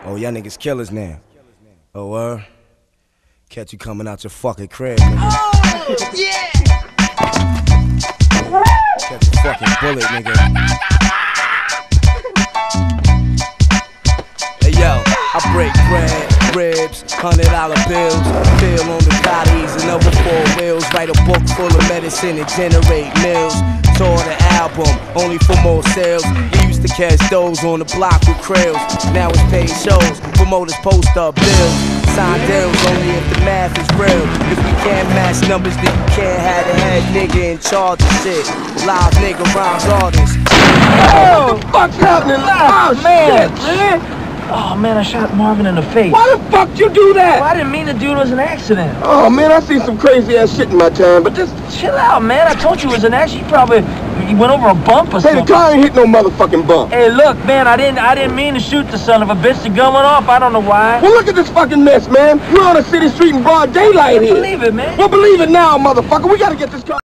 Oh, y'all niggas killers now. Oh, catch you coming out your fucking crib, nigga. Oh, yeah! Catch a fucking bullet, nigga. Hey, yo, I break bread, ribs, $100 bills, feel on the bodies and over 4 wheels, write a book full of medicine and generate meals. Tour the album, only for more sales. We used to catch those on the block with krills. Now it's paid shows, promoters post up bills. Sign deals only if the math is real. If we can't match numbers, then you can't have the head nigga in charge of shit. Live nigga rhymes artists. Oh, what the fuck's happening? Oh, man. shit, man. Oh man, I shot Marvin in the face. Why the fuck you do that? Well, I didn't mean to do it. It was an accident. Oh man, I seen some crazy ass shit in my time, but this... Chill out, man. I told you it was an accident. You went over a bump or Hey, something. the car ain't hit no motherfucking bump. Hey, look, man, I didn't mean to shoot the son of a bitch. The gun went off. I don't know why. Well, look at this fucking mess, man. We're on a city street in broad daylight here. Believe it, man. Well, believe it now, motherfucker. We gotta get this car...